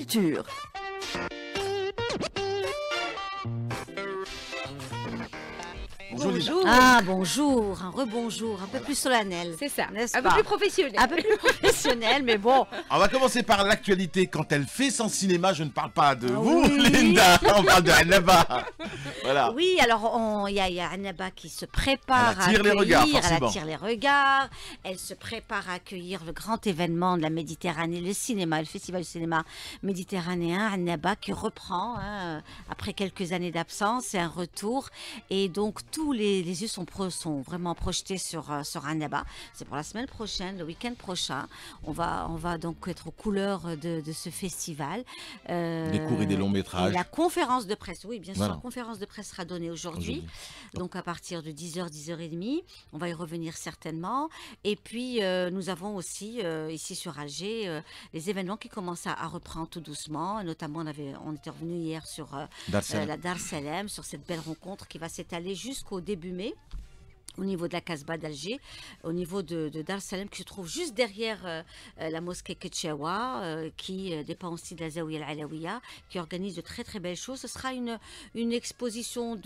culture. Bonjour, Bonjour. Ah, bonjour, un rebonjour, un peu plus solennel. C'est ça, N'est-ce un peu pas plus professionnel. Un peu plus professionnel, mais bon. On va commencer par l'actualité. Quand elle fait son cinéma, je ne parle pas de vous, Oui. Linda. On parle de Annaba. Voilà. Oui, alors il y a Annaba qui se prépare Elle attire à les accueillir, regards, elle forcément. attire les regards, elle se prépare à accueillir le grand événement de la Méditerranée, le cinéma, le festival du cinéma méditerranéen, Annaba qui reprend après quelques années d'absence, c'est un retour et donc tous les yeux sont vraiment projetés sur Annaba. C'est pour la semaine prochaine, le week-end prochain. On va donc être aux couleurs de ce festival. Des courts et des longs métrages. Et la conférence de presse, oui, bien sûr, Voilà. la conférence de presse sera donnée aujourd'hui. Donc à partir de 10h, 10h30, on va y revenir certainement. Et puis nous avons aussi ici sur Alger les événements qui commencent à reprendre tout doucement. Notamment on était revenu hier sur Dar Salam. la Dar Salam, sur cette belle rencontre qui va s'étaler jusqu'au début mai. Au niveau de la Casbah d'Alger, au niveau de Dar Salam qui se trouve juste derrière la mosquée Ketchawa, qui dépend aussi de la Zawiya Al-Alawiya, qui organise de très très belles choses. Ce sera une exposition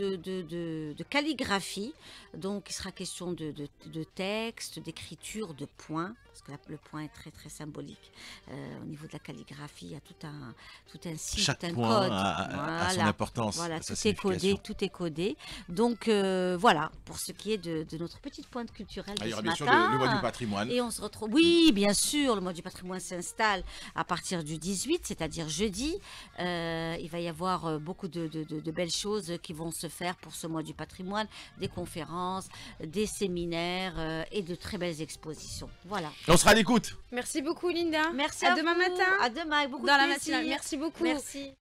de calligraphie, donc il sera question de texte, d'écriture, de points, parce que le point est très très symbolique. Au niveau de la calligraphie, il y a tout un site, Chaque un point code. a son importance. Voilà, a sa tout est codé, signification. tout est codé. Donc voilà, pour ce qui est de notre petite pointe culturelle Ah, de il y aura ce bien sûr matin. le mois du patrimoine. Et on se retrouve. Oui, bien sûr, le mois du patrimoine s'installe à partir du 18, c'est-à-dire jeudi. Il va y avoir beaucoup de belles choses qui vont se faire pour ce mois du patrimoine, des conférences, des séminaires et de très belles expositions. Voilà. On sera à l'écoute. Merci beaucoup, Linda. Merci à à demain vous. matin. À demain avec beaucoup Dans de la plaisir. matinale. Merci beaucoup. Merci.